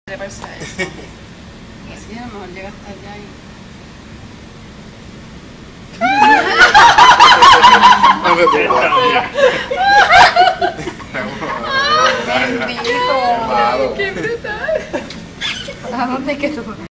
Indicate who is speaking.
Speaker 1: treparse a eso. Así a lo mejor llega hasta allá y... Bendito. Qué brutal. ¿A dónde es que tú?